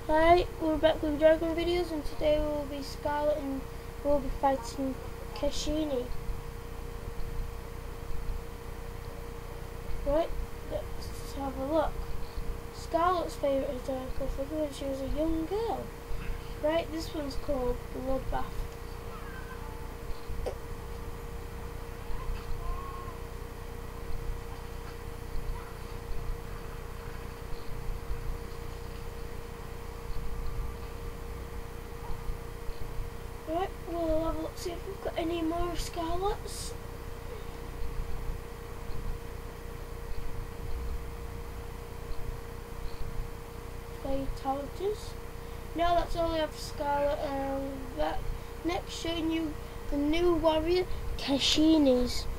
Hi, we're back with Dragon videos, and today we will be Scarlet and we'll be fighting Kashini. Right, let's have a look. Scarlet's favourite historical figure when she was a young girl. Right, this one's called Bloodbath. Right, we'll have a look, see if we've got any more of Scarlet's. Fatalities. No, that's all we have for Scarlet. That next showing you the new warrior, Kashini's.